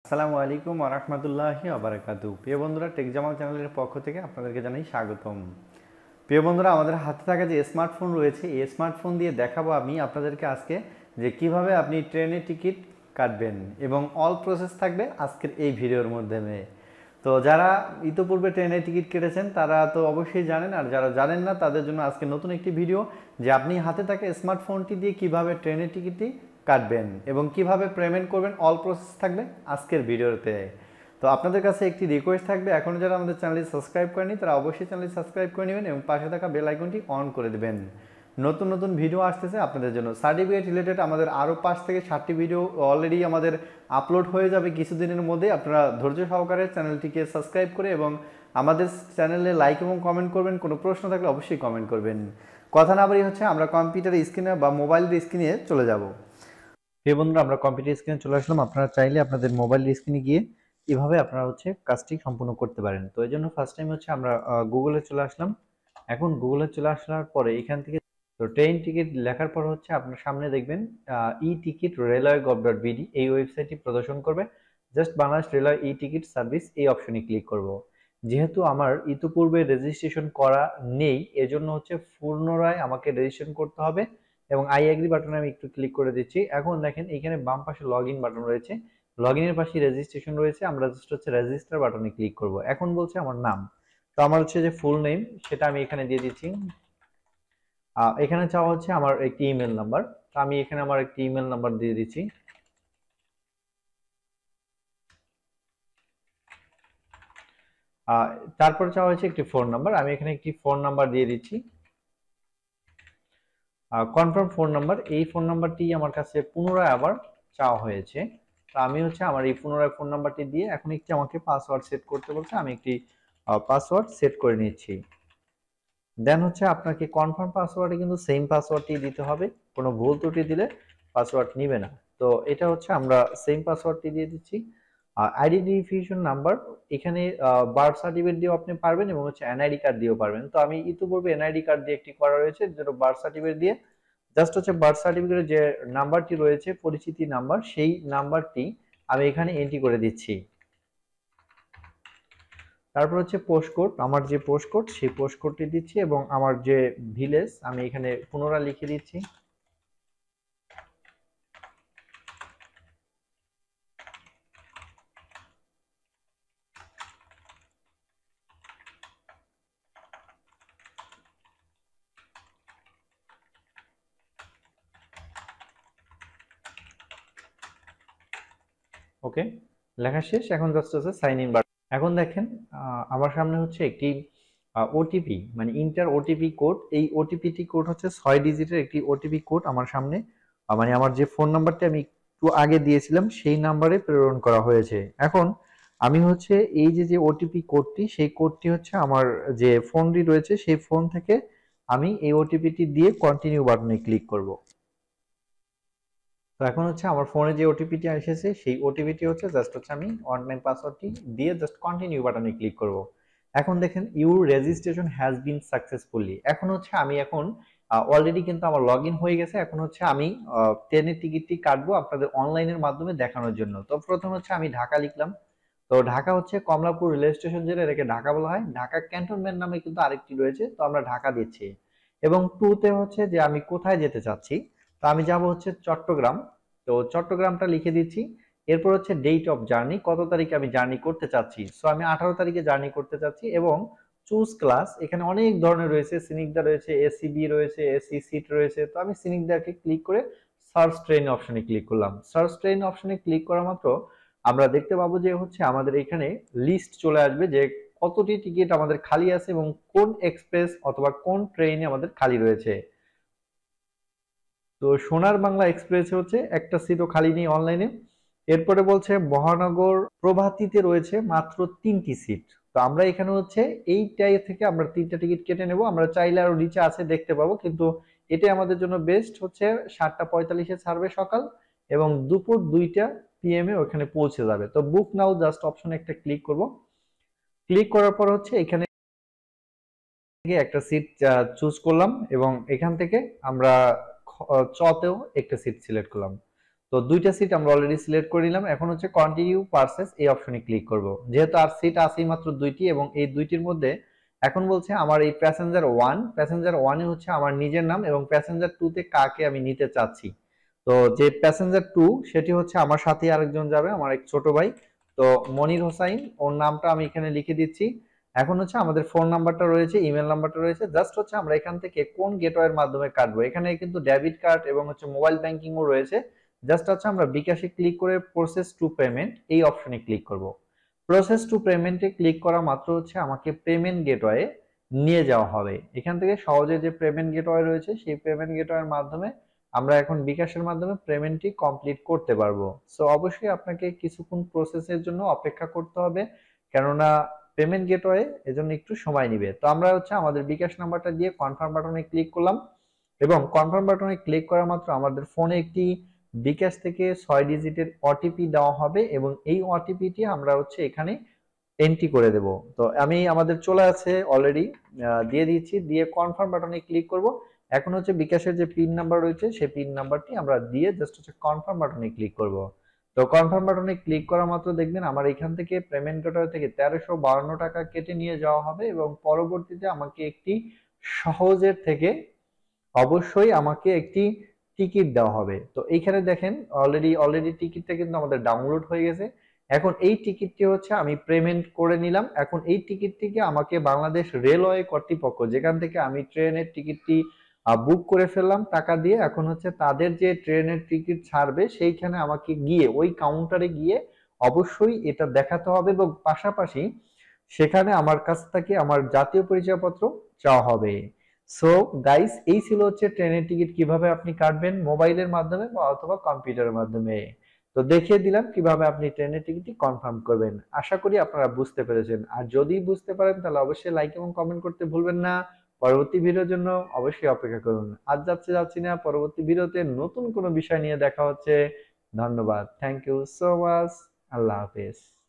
আসসালামু আলাইকুম ওয়া রাহমাতুল্লাহি ওয়া বারাকাতুহু। প্রিয় বন্ধুরা, টেক জামাল চ্যানেলের পক্ষ থেকে আপনাদেরকে জানাই স্বাগতম। প্রিয় বন্ধুরা, আমাদের হাতে থাকা যে স্মার্টফোন রয়েছে, এই স্মার্টফোন দিয়ে দেখাবো আমি আপনাদেরকে আজকে যে কিভাবে আপনি ট্রেনের টিকিট কাটবেন এবং অল প্রসেস থাকবে আজকের এই ভিডিওর মাধ্যমে। তো যারা ইতোপূর্বে ট্রেনের টিকিট কেটেছেন তারা তো অবশ্যই জানেন, আর যারা জানেন না তাদের জন্য আজকে নতুন একটি ভিডিও যে আপনি হাতে থাকা স্মার্টফোনটি দিয়ে কিভাবে ট্রেনের টিকিটটি কাটবেন এবং কিভাবে পেমেন্ট করবেন, অল প্রসেস থাকবে আজকের ভিডিওতে। তো আপনাদের কাছে একটি রিকোয়েস্ট থাকবে, এখনও যারা আমাদের চ্যানেলটি সাবস্ক্রাইব করেনি তারা অবশ্যই চ্যানেলটি সাবস্ক্রাইব করে নেবেন এবং পাশে থাকা বেল আইকনটি অন করে দেবেন। নতুন নতুন ভিডিও আসতেছে আপনাদের জন্য। সার্টিফিকেট রিলেটেড আমাদের আরও 5 থেকে 7টি ভিডিও অলরেডি আমাদের আপলোড হয়ে যাবে কিছুদিনের মধ্যে। আপনারা ধৈর্য সহকারে চ্যানেলটিকে সাবস্ক্রাইব করে এবং আমাদের চ্যানেলে লাইক এবং কমেন্ট করবেন। কোনো প্রশ্ন থাকলে অবশ্যই কমেন্ট করবেন। কথা না বাড়িয়ে আমরা কম্পিউটারের স্ক্রিনে বা মোবাইলের স্ক্রিনে চলে যাব। এই বন্ধুরা, আমরা কম্পিউটার স্ক্রিনে চলে আসলাম। আপনারা চাইলে আপনাদের মোবাইলের স্ক্রিনে গিয়ে এভাবে আপনারা কাজটি সম্পূর্ণ করতে পারেন। তো এই জন্য ফার্স্ট টাইম আমরা গুগলে চলে আসলাম। এখন গুগলে চলে আসার পরে এখান থেকে তো ট্রেন টিকিট লেখার পর আপনার সামনে দেখবেন ই টিকিট railway.gov.bd এই ওয়েবসাইটটি প্রদর্শন করবে। Just Bangladesh railway e ticket service এই অপশনে ক্লিক করব। যেহেতু আমার ইতিপূর্বে রেজিস্ট্রেশন করা নেই, এজন্য পুনরায় আমাকে রেজিস্ট্রেশন করতে হবে এবং আই এগ্রি বাটনে আমি একটু ক্লিক করে দিচ্ছি। এখন দেখেন এখানে বাম পাশে লগইন বাটন রয়েছে, লগইনের পাশে রেজিস্ট্রেশন রয়েছে। আমরা জাস্ট রেজিস্টার বাটনে ক্লিক করব। এখন বলছে আমার নাম, তো আমার যে ফুল নেম সেটা আমি এখানে দিয়ে দিচ্ছি। এখানে চাওয়া আমার একটি ইমেল নাম্বার, তো আমি এখানে আমার একটি ইমেল নাম্বার দিয়ে দিচ্ছি। তারপর চাওয়া একটি ফোন নাম্বার, আমি এখানে একটি ফোন নাম্বার দিয়ে দিচ্ছি। কনফার্ম ফোন নাম্বার, এই ফোন নাম্বারটি আমার কাছে পুনরায় আবার চাওয়া হয়েছে। তো আমি আমার এই পুনরায় ফোন নাম্বারটি দিয়ে এখন আমাকে পাসওয়ার্ড সেট করতে বলছে। আমি একটি পাসওয়ার্ড সেট করে নিচ্ছি। দেন আপনাকে কনফার্ম পাসওয়ার্ডে কিন্তু সেম পাসওয়ার্ডটি দিতে হবে, কোনো ভুল ত্রুটি দিলে পাসওয়ার্ড নিবে না। তো এটা আমরা সেম পাসওয়ার্ডটি দিয়ে দিচ্ছি। আইডেন্টিফিকেশন নাম্বার, এখানে বার্থ সার্টিফিকেট দিয়েও আপনি পারবেন এবং এনআইডি কার্ড দিয়েও পারবেন। তো আমি ইতিপূর্বে এনআইডি কার্ড দিয়ে একটি করা রয়েছে, যেটা বার্থ সার্টিফিকেট দিয়ে জাস্ট বার্থ সার্টিফিকেটের যে নাম্বারটি রয়েছে পরিচিতি নাম্বার, সেই নাম্বারটি আমি এখানে এন্ট্রি করে দিচ্ছি। তারপর পোস্ট কোড, আমার যে পোস্ট কোড সেই পোস্ট কোডটি দিচ্ছি এবং আমার যে ভিলেজ আমি এখানে পুনরায় লিখে দিচ্ছি। ওকে, লেখা শেষ। এখন জাস্ট সাইন ইন বাটন। এখন দেখেন আমার সামনে একটি ওটিপি, মানে ইন্টার ওটিপি কোড। এই ওটিপিটি কোড 6 ডিজিটের একটি ওটিপি কোড আমার সামনে, মানে আমার যে ফোন নাম্বারটি আমি একটু আগে দিয়েছিলাম সেই নাম্বারে প্রেরণ করা হয়েছে। এখন আমি এই যে ওটিপি কোডটি, সেই কোডটি আমার যে ফোনটি রয়েছে সেই ফোন থেকে আমি এই ওটিপিটি দিয়ে কন্টিনিউ বাটনে ক্লিক করব। তো এখন আমার ফোনে যে ওটিপিটি এসেছে সেই ওটিপিটি জাস্ট আমি অনলাইন পাসওয়ার্ডটি দিয়ে জাস্ট কন্টিনিউ বাটনে ক্লিক করব। এখন দেখেন your registration has been successfully. এখন আমি অলরেডি কিন্তু আমার লগইন হয়ে গেছে। এখন আমি ট্রেনের টিকিটটি কাটবো আপনাদের অনলাইনের মাধ্যমে দেখানোর জন্য। তো প্রথম আমি ঢাকা লিখলাম। তো ঢাকা কমলাপুর রেল স্টেশন, যেটা এটাকে ঢাকা বলা হয়। ঢাকা ক্যান্টনমেন্ট নামে কিন্তু আরেকটি রয়েছে, তো আমরা ঢাকা দিচ্ছি। এবং টুতে যে আমি কোথায় যেতে চাচ্ছি, তো আমি যাব চট্টগ্রাম। তো চট্টগ্রামটা লিখে দিচ্ছি। এরপর ডেট অফ জার্নি, কত তারিখে আমি জার্নি করতে চাচ্ছি। সো আমি 18 তারিখে জার্নি করতে চাচ্ছি। এবং চুজ ক্লাস, এখানে অনেক ধরনের রয়েছে, সিনিকদা রয়েছে, এসিবি রয়েছে, এসি সিট রয়েছে। তো আমি সিনিকদাকে ক্লিক করে সার্চ ট্রেন অপশনে ক্লিক করলাম। সার্চ ট্রেন অপশনে ক্লিক করা মাত্র আমরা দেখতে পাবো যে আমাদের এখানে লিস্ট চলে আসবে যে কতটি টিকিট আমাদের খালি আছে এবং কোন এক্সপ্রেস অথবা কোন ট্রেনে আমাদের খালি রয়েছে। তো সোনার বাংলা এক্সপ্রেসে একটা সিটও খালি নেই অনলাইনে। এরপরে বলছে মহানগর প্রভাতীতে রয়েছে মাত্র 3টি সিট। তো আমরা এখানে এইটাই থেকে আমরা 3টা টিকিট কেটে নেব। আমরা চাইলে আরো নিচে আছে দেখতে পাবো, কিন্তু এটাই আমাদের জন্য বেস্ট। 7:45-এ ছাড়বে সকাল এবং দুপুর 2টা PM এ ওখানে পৌঁছে যাবে। তো বুক নাও জাস্ট অপশনে একটা ক্লিক করব। ক্লিক করার পর এখানে একটা সিট চুজ করলাম এবং এখান থেকে আমরা চতেও একটা সিট সিলেক্ট করলাম। তো দুইটা সিট আমরা অলরেডি সিলেক্ট করে নিলাম। এখন হচ্ছে কন্টিনিউ পারচেজ এই অপশনে ক্লিক করব। যেহেতু আর সিট আছেই মাত্র দুইটি এবং এই দুইটির মধ্যে এখন বলছে আমার এই প্যাসেঞ্জার 1 এ হচ্ছে আমার নিজের নাম এবং প্যাসেঞ্জার 2 তে কাকে আমি নিতে চাচ্ছি। তো যে প্যাসেঞ্জার 2 সেটি হচ্ছে আমার সাথে আরেকজন যাবে, আমার এক ছোট ভাই। তো মনির হোসাইন, ওর নামটা আমি এখানে লিখে দিচ্ছি। এখন হচ্ছে আমাদের ফোন নাম্বারটা রয়েছে, ইমেল নাম্বারটা রয়েছে, জাস্ট হচ্ছে আমরা এখান থেকে কোন গেটওয়ের মাধ্যমে কাটবো। এখানে কিন্তু ডেবিট কার্ড এবং হচ্ছে মোবাইল ব্যাংকিংও রয়েছে। জাস্ট হচ্ছে আমরা বিকাশে ক্লিক করে প্রসেস টু পেমেন্ট এই অপশনে ক্লিক করব। প্রসেস টু পেমেন্টে ক্লিক করা মাত্র হচ্ছে আমাকে পেমেন্ট গেটওয়ে নিয়ে যাওয়া হবে। এখান থেকে সহজে যে পেমেন্ট গেটওয়ে রয়েছে সেই পেমেন্ট গেটওয়ের মাধ্যমে আমরা এখন বিকাশের মাধ্যমে পেমেন্টটি কমপ্লিট করতে পারবো। সো অবশ্যই আপনাকে কিছুক্ষণ প্রসেসের জন্য অপেক্ষা করতে হবে, কেননা পেমেন্ট গেটওয়ে এজন্য একটু সময় নেবে। তো আমরা হচ্ছে আমাদের বিকাশ নাম্বারটা দিয়ে কনফার্ম বাটনে ক্লিক করলাম এবং কনফার্ম বাটনে ক্লিক করা মাত্র আমাদের ফোনে একটি বিকাশ থেকে 6 ডিজিটের ওটিপি দেওয়া হবে এবং এই ওটিপিটি আমরা হচ্ছে এখানে এন্ট্রি করে দেব। তো আমি আমাদের চলে আছে অলরেডি, দিয়ে দিয়েছি, দিয়ে কনফার্ম বাটনে ক্লিক করব। এখন হচ্ছে বিকাশের যে পিন নাম্বার রয়েছে সেই পিন নাম্বারটি আমরা দিয়ে জাস্ট হচ্ছে কনফার্ম বাটনে ক্লিক করব। তো কনফার্ম বাটনে ক্লিক করা মাত্র দেখবেন আমার এখান থেকে পেমেন্ট গেটওয়ে থেকে 1352 টাকা কেটে নিয়ে যাওয়া হবে এবং পরবর্তীতে আমাকে একটি সহজের থেকে অবশ্যই আমাকে একটি টিকিট দেওয়া হবে। তো এইখানে দেখেন অলরেডি টিকিটটা কিন্তু আমাদের ডাউনলোড হয়ে গেছে। এখন এই টিকিটটি হচ্ছে আমি পেমেন্ট করে নিলাম। এখন এই টিকিটটিকে আমাকে বাংলাদেশ রেলওয়ে কর্তৃপক্ষ, যেখান থেকে আমি ট্রেনের টিকিটটি বুক করে ফেললাম টাকা দিয়ে, এখন হচ্ছে তাদের যে ট্রেনের টিকিট ছাড়বে সেইখানে আমাকে গিয়ে ওই কাউন্টারে গিয়ে অবশ্যই এটা দেখাতে হবে এবং পাশাপাশি সেখানে আমার কাছ থেকে আমার জাতীয় পরিচয়পত্র চাওয়া হবে। সো গাইস, এই ছিল হচ্ছে ট্রেনের টিকিট কিভাবে আপনি কাটবেন মোবাইলের মাধ্যমে বা অথবা কম্পিউটারের মাধ্যমে। তো দেখিয়ে দিলাম কিভাবে আপনি ট্রেনের টিকিটটি কনফার্ম করবেন। আশা করি আপনারা বুঝতে পেরেছেন। আর যদি বুঝতে পারেন তাহলে অবশ্যই লাইক এবং কমেন্ট করতে ভুলবেন না। পরবর্তী ভিডিওর জন্য অবশ্যই অপেক্ষা করুন। আজ যাচ্ছি না, পরবর্তী ভিডিওতে নতুন কোনো বিষয় নিয়ে দেখা হচ্ছে। ধন্যবাদ, থ্যাংক ইউ সো মাচ, আল্লাহ হাফেজ।